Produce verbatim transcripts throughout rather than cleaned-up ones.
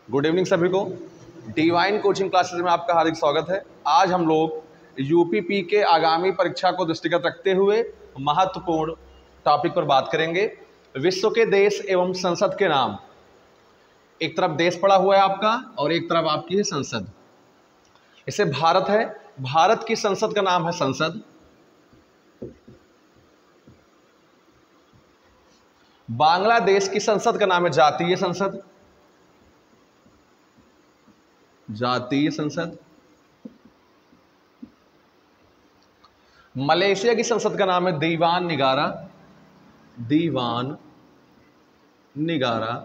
Good evening सभी को। Divine coaching classes में आपका हार्दिक स्वागत है। आज हम लोग यूपीपी के आगामी परीक्षा को दृष्टिगत रखते हुए महत्वपूर्ण टॉपिक पर बात करेंगे। विश्व के देश एवं संसद के नाम। एक तरफ देश पड़ा हुआ है आपका और एक तरफ आपकी है संसद। इसे भारत है, भारत की संसद का नाम है संसद। बांग्लादेश की संसद का नाम है जातीय संसद, जातीय संसद। मलेशिया की संसद का नाम है दीवान निगारा, दीवान निगारा।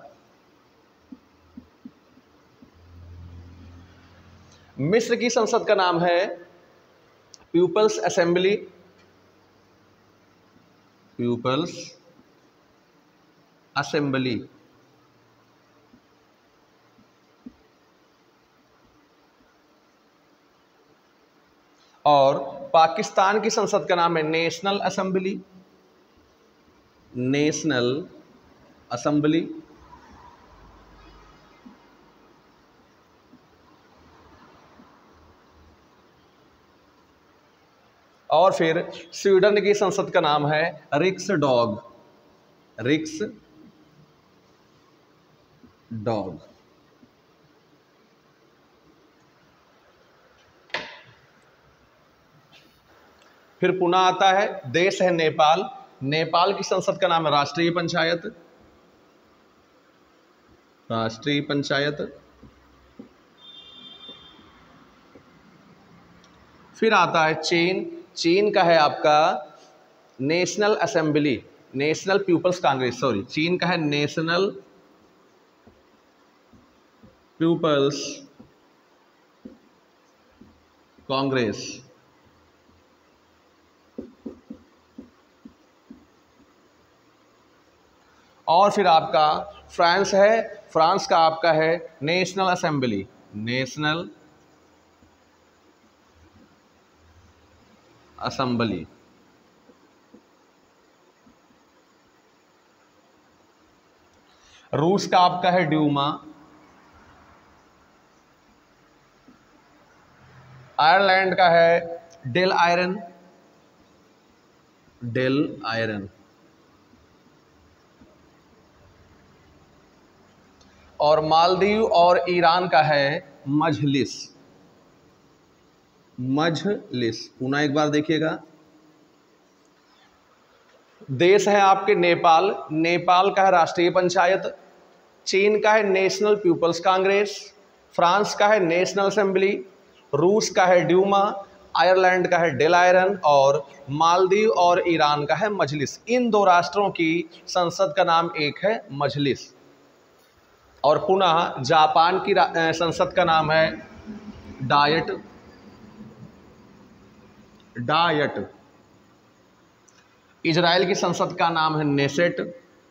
मिस्र की संसद का नाम है पीपल्स असेंबली, पीपल्स असेंबली। और पाकिस्तान की संसद का नाम है नेशनल असेंबली, नेशनल असेंबली। और फिर स्वीडन की संसद का नाम है रिक्सडॉग, रिक्स डॉग। फिर पुनः आता है देश है नेपाल, नेपाल की संसद का नाम है राष्ट्रीय पंचायत, राष्ट्रीय पंचायत। फिर आता है चीन, चीन का है आपका national assembly, national people's congress, sorry चीन का है नेशनल पीपल्स कांग्रेस। और फिर आपका फ्रांस है, फ्रांस का आपका है नेशनल असेंबली, नेशनल असेंबली। रूस का आपका है ड्यूमा। आयरलैंड का है डेल आयरन, डेल आयरन। और मालदीव और ईरान का है मजलिस, मजलिस। पुनः एक बार देखिएगा, देश है आपके नेपाल, नेपाल का है राष्ट्रीय पंचायत। चीन का है नेशनल पीपल्स कांग्रेस, फ्रांस का है नेशनल असेंबली, रूस का है ड्यूमा, आयरलैंड का है डेल आयरन और मालदीव और ईरान का है मजलिस। इन दो राष्ट्रों की संसद का नाम एक है मजलिस। और पुनः जापान की संसद का नाम है डायट, डायट। इजराइल की संसद का नाम है नेसेट,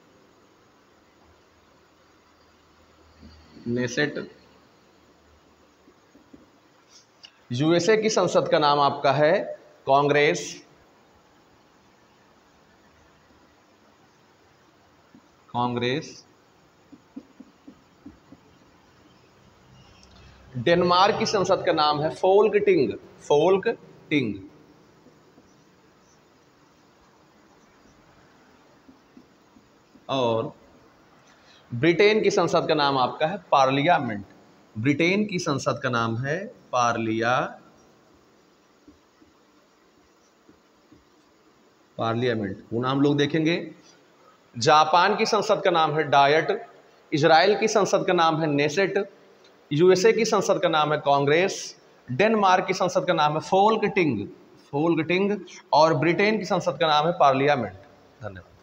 नेसेट। यूएसए की संसद का नाम आपका है कांग्रेस, कांग्रेस। डेनमार्क की संसद का नाम है फोल्कटिंग, फोल्कटिंग। और ब्रिटेन की संसद का नाम आपका है पार्लियामेंट, ब्रिटेन की संसद का नाम है पार्लिया पार्लियामेंट। पुनः हम लोग देखेंगे, जापान की संसद का नाम है डायट, इजराइल की संसद का नाम है नेसेट, यूएसए की संसद का नाम है कांग्रेस, डेनमार्क की संसद का नाम है फोल्कटिंग, फोल्कटिंग और ब्रिटेन की संसद का नाम है पार्लियामेंट। धन्यवाद।